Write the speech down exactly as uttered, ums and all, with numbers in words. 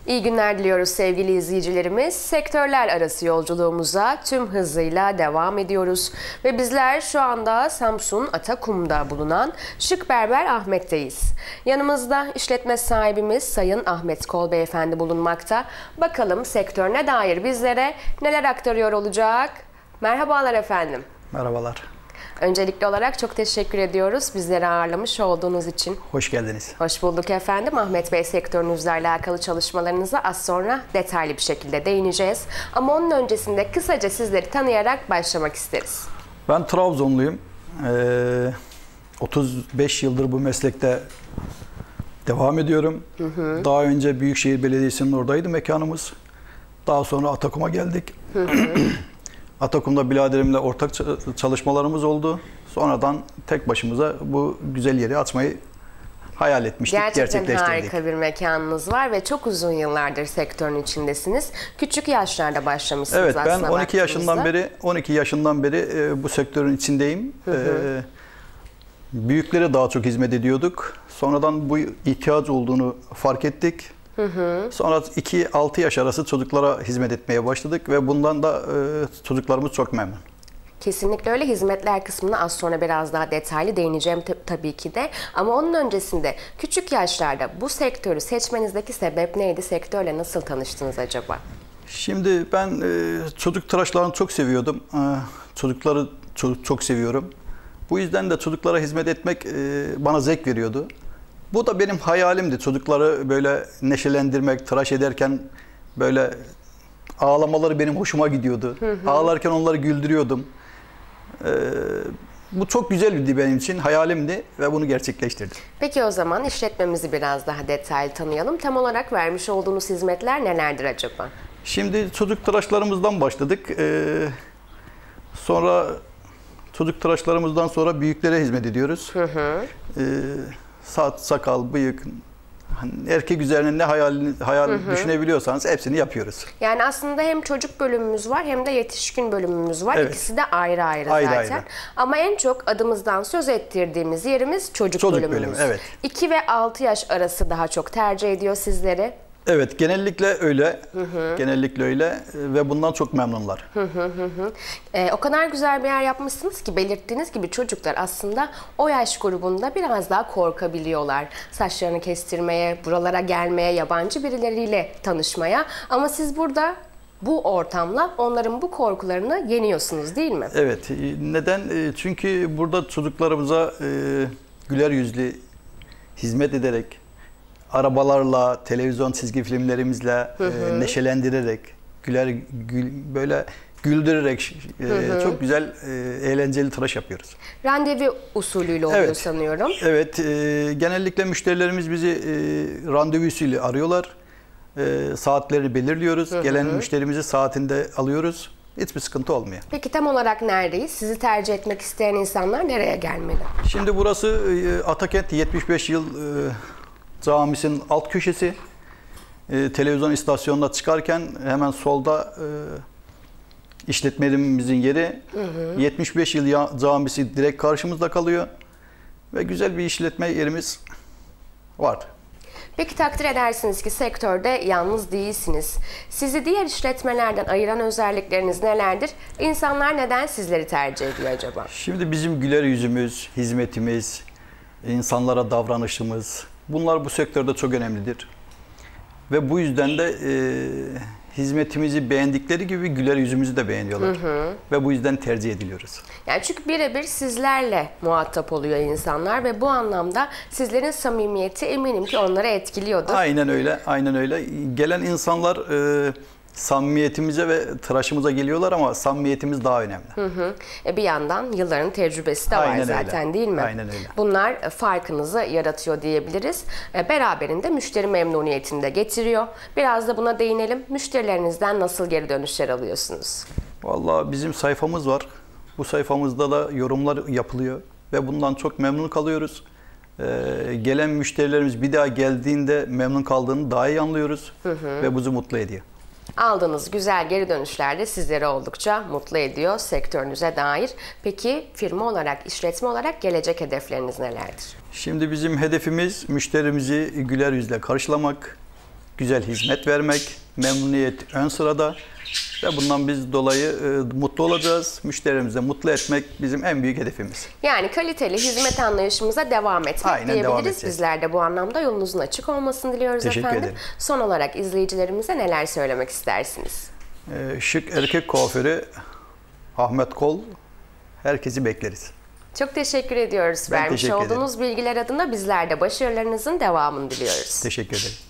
İyi günler diliyoruz sevgili izleyicilerimiz. Sektörler arası yolculuğumuza tüm hızıyla devam ediyoruz. Ve bizler şu anda Samsun Atakum'da bulunan Şık Berber Ahmet'teyiz. Yanımızda işletme sahibimiz Sayın Ahmet Kol Beyefendi bulunmakta. Bakalım sektörüne dair bizlere neler aktarıyor olacak? Merhabalar efendim. Merhabalar. Öncelikli olarak çok teşekkür ediyoruz bizleri ağırlamış olduğunuz için. Hoş geldiniz. Hoş bulduk efendim. Ahmet Bey, sektörünüzle alakalı çalışmalarınıza az sonra detaylı bir şekilde değineceğiz. Ama onun öncesinde kısaca sizleri tanıyarak başlamak isteriz. Ben Trabzonluyum. Ee, otuz beş yıldır bu meslekte devam ediyorum. Hı hı. Daha önce Büyükşehir Belediyesi'nin oradaydı mekanımız. Daha sonra Atakum'a geldik. Hı hı. Atakum'da biraderimle ortak çalışmalarımız oldu. Sonradan tek başımıza bu güzel yeri açmayı hayal etmiştik, gerçekten gerçekleştirdik. Gerçekten harika bir mekanınız var ve çok uzun yıllardır sektörün içindesiniz. Küçük yaşlarda başlamışsınız evet, aslında. Evet, ben on iki yaşından beri on iki yaşından beri e, bu sektörün içindeyim. Hı hı. E, büyüklere daha çok hizmet ediyorduk. Sonradan bu ihtiyaç olduğunu fark ettik. Hı hı. Sonra iki altı yaş arası çocuklara hizmet etmeye başladık ve bundan da e, çocuklarımız çok memnun. Kesinlikle öyle. Hizmetler kısmına az sonra biraz daha detaylı değineceğim tabii ki de. Ama onun öncesinde küçük yaşlarda bu sektörü seçmenizdeki sebep neydi? Sektörle nasıl tanıştınız acaba? Şimdi ben e, çocuk tıraşlarını çok seviyordum. E, çocukları çok, çok seviyorum. Bu yüzden de çocuklara hizmet etmek e, bana zevk veriyordu. Bu da benim hayalimdi. Çocukları böyle neşelendirmek, tıraş ederken böyle ağlamaları benim hoşuma gidiyordu. Hı hı. Ağlarken onları güldürüyordum. Ee, bu çok güzeldi benim için, hayalimdi ve bunu gerçekleştirdim. Peki o zaman işletmemizi biraz daha detaylı tanıyalım. Tam olarak vermiş olduğunuz hizmetler nelerdir acaba? Şimdi çocuk tıraşlarımızdan başladık. Ee, sonra çocuk tıraşlarımızdan sonra büyüklere hizmet ediyoruz. Hı hı. Ee, saç, sakal, bıyık, erkek üzerine ne hayal, hayal hı hı. düşünebiliyorsanız hepsini yapıyoruz. Yani aslında hem çocuk bölümümüz var hem de yetişkin bölümümüz var. Evet. İkisi de ayrı ayrı, ayrı zaten. Ayrı. Ama en çok adımızdan söz ettirdiğimiz yerimiz çocuk, çocuk bölümümüz. Bölümü, evet. iki ve altı yaş arası daha çok tercih ediyor sizleri. Evet, genellikle öyle. Hı hı. Genellikle öyle ve bundan çok memnunlar. Hı hı hı hı. Ee, o kadar güzel bir yer yapmışsınız ki belirttiğiniz gibi çocuklar aslında o yaş grubunda biraz daha korkabiliyorlar. Saçlarını kestirmeye, buralara gelmeye, yabancı birileriyle tanışmaya. Ama siz burada bu ortamla onların bu korkularını yeniyorsunuz, değil mi? Evet. Neden? Çünkü burada çocuklarımıza güler yüzlü hizmet ederek, arabalarla, televizyon çizgi filmlerimizle hı hı. E, neşelendirerek, güler gül, böyle güldürerek e, hı hı. çok güzel, e, eğlenceli tıraş yapıyoruz. Randevu usulüyle oluyor evet. sanıyorum. Evet, e, genellikle müşterilerimiz bizi e, randevu usulü arıyorlar. E, saatleri belirliyoruz. Hı hı. Gelen müşterimizi saatinde alıyoruz. Hiçbir sıkıntı olmuyor. Peki tam olarak neredeyiz? Sizi tercih etmek isteyen insanlar nereye gelmeli? Şimdi burası e, Atakent yetmiş beş yıl e, Camisinin alt köşesi. E, televizyon istasyonuna çıkarken hemen solda e, işletmemizin yeri. Hı hı. yetmiş beş yıl camisi direkt karşımızda kalıyor. Ve güzel bir işletme yerimiz var. Peki takdir edersiniz ki sektörde yalnız değilsiniz. Sizi diğer işletmelerden ayıran özellikleriniz nelerdir? İnsanlar neden sizleri tercih ediyor acaba? Şimdi bizim güler yüzümüz, hizmetimiz, insanlara davranışımız, bunlar bu sektörde çok önemlidir. Ve bu yüzden de e, hizmetimizi beğendikleri gibi güler yüzümüzü de beğeniyorlar. Hı hı. Ve bu yüzden tercih ediliyoruz. Yani çünkü birebir sizlerle muhatap oluyor insanlar ve bu anlamda sizlerin samimiyeti eminim ki onları etkiliyordur. Aynen öyle, aynen öyle. Gelen insanlar e, samimiyetimize ve tıraşımıza geliyorlar ama samimiyetimiz daha önemli. Hı hı. E bir yandan yılların tecrübesi de aynen var zaten öyle. Değil mi? Aynen öyle. Bunlar farkınızı yaratıyor diyebiliriz. E beraberinde müşteri memnuniyetini de getiriyor. Biraz da buna değinelim. Müşterilerinizden nasıl geri dönüşler alıyorsunuz? Vallahi bizim sayfamız var. Bu sayfamızda da yorumlar yapılıyor ve bundan çok memnun kalıyoruz. Ee, gelen müşterilerimiz bir daha geldiğinde memnun kaldığını daha iyi anlıyoruz hı hı. ve bizi mutlu ediyor. Aldığınız güzel geri dönüşler de sizleri oldukça mutlu ediyor sektörünüze dair. Peki firma olarak, işletme olarak gelecek hedefleriniz nelerdir? Şimdi bizim hedefimiz müşterimizi güler yüzle karşılamak, güzel hizmet vermek, memnuniyet ön sırada ve bundan biz dolayı e, mutlu olacağız. Müşterimizi de mutlu etmek bizim en büyük hedefimiz. Yani kaliteli hizmet anlayışımıza devam etmek Aynen, devam diyebiliriz. edeceğiz. Bizler de bu anlamda yolunuzun açık olmasını diliyoruz Teşekkür efendim. ederim. Son olarak izleyicilerimize neler söylemek istersiniz? E, şık erkek kuaförü Ahmet Kol, herkesi bekleriz. Çok teşekkür ediyoruz. Ben Vermiş teşekkür olduğunuz bilgiler adına bizler de başarılarınızın devamını diliyoruz. Teşekkür ederim.